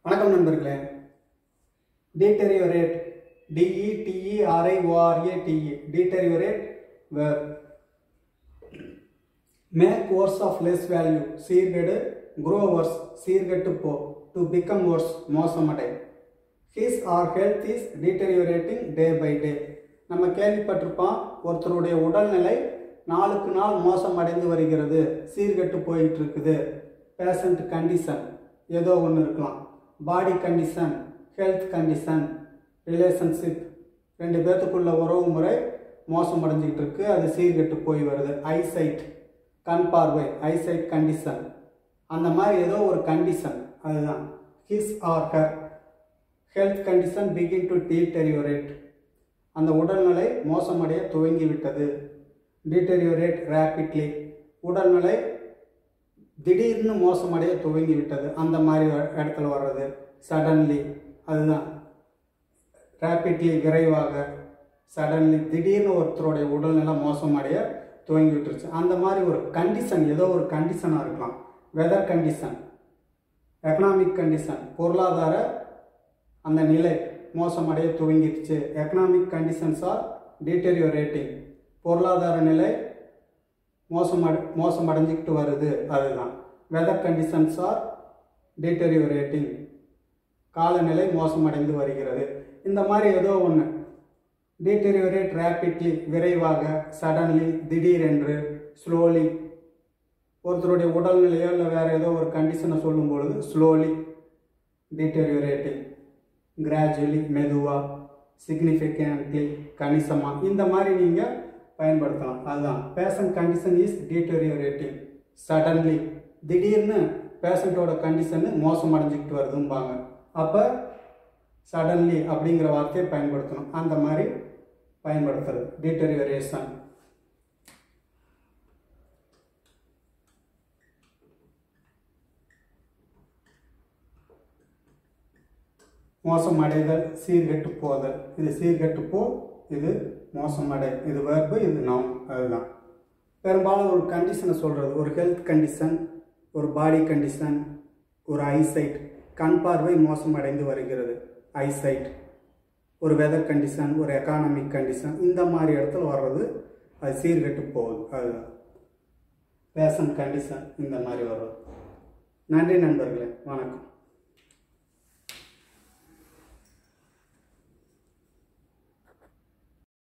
வணக்கம் நண்பர்களே. deteriorate, deteriorate, deteriorate verb. make worse of less value, சீர்கெடு, grow worse, சீர்கெட்டு போ, to become worse, மோசமடை. his or health is deteriorating day by day. நம்ம கேள்விப்பட்டிருப்போம், ஒருத்தருடைய உடல்நிலை நாளுக்கு நாள் மோசமடைந்து வருகிறது, சீர்கெட்டு போயிட்டு இருக்குது. பேஷண்ட் கண்டிஷன் ஏதோ ஒன்று இருக்கலாம், body condition, health condition, relationship, ரெண்டு பேர்த்துக்குள்ள உறவு முறை மோசமடைஞ்சிக்கிட்டு இருக்கு, அது சீர்கெட்டு போய் வருது. ஐசைட், கண் பார்வை, ஐசைட் கண்டிஷன், அந்த மாதிரி ஏதோ ஒரு கண்டிஷன், அதுதான் his or her health condition begin to deteriorate, அந்த உடல்நிலை மோசமடைய துவங்கிவிட்டது. டீட்டெரியோரேட் ரேபிட்லி, உடல்நிலை திடீர்னு மோசமடைய துவங்கிவிட்டது, அந்த மாதிரி இடத்துல வர்றது. சடன்லி, அதுதான் ரேபிட்லி, விரைவாக. சடன்லி, திடீர்னு ஒருத்தருடைய உடல்நிலை மோசமடைய துவங்கி விட்டுருச்சு, அந்த மாதிரி ஒரு கண்டிஷன், ஏதோ ஒரு கண்டிஷனாக இருக்கலாம். வெதர் கண்டிஷன், எக்கனாமிக் கண்டிஷன், பொருளாதார அந்த நிலை மோசமடைய துவங்கிடுச்சு. எக்கனாமிக் கண்டிஷன்ஸ் ஆர் டீட்டெரியோரேட்டிங், பொருளாதார நிலை மோசமடைஞ்சிக்கிட்டு வருது, அதுதான். வெதர் கண்டிஷன்ஸ் ஆர் டீட்டெரியோரேட்டிங், காலநிலை மோசமடைந்து வருகிறது. இந்த மாதிரி ஏதோ ஒன்று. டீட்டெரியோரேட் ரேபிட்லி, விரைவாக. சடன்லி, திடீரென்று. ஸ்லோலி, ஒருத்தருடைய உடல்நிலையோ இல்லை வேறு ஏதோ ஒரு கண்டிஷனை சொல்லும் பொழுது ஸ்லோலி டீட்டெரியோரேட்டிங். கிராஜுவலி, மெதுவாக. சிக்னிஃபிகன்ட்லி, கணிசமாக. இந்த மாதிரி நீங்கள் பயன்படுத்தலாம், அதுதான். Patient condition is deteriorating. Suddenly, திடீர்னு பேஷண்ட்டோட கண்டிஷனு மோசமடைஞ்சிக்கிட்டு வருதும்பாங்க. அப்போ சடன்லி அப்படிங்கிற வார்த்தையை பயன்படுத்தணும், அந்த மாதிரி பயன்படுத்துறது டீட்டெரியோரேஷன். மோசமடைதல், சீர்கெட்டு போதல். இது சீர்கெட்டு போ, இது மோசமடை. இது வெர்பு, இது நவுன், அதுதான். பெரும்பாலும் ஒரு கண்டிஷனை சொல்கிறது, ஒரு ஹெல்த் கண்டிஷன், ஒரு பாடி கண்டிஷன், ஒரு ஐசைட், கண் பார்வை மோசமடைந்து வருகிறது, ஐசைட். ஒரு வெதர் கண்டிஷன், ஒரு எக்கானமிக் கண்டிஷன், இந்த மாதிரி இடத்துல வர்றது அது சீர்கெட்டு போகுது, அதுதான். பேஷண்ட் கண்டிஷன் இந்த மாதிரி வர்றது. நன்றி நண்பர்களே, வணக்கம்.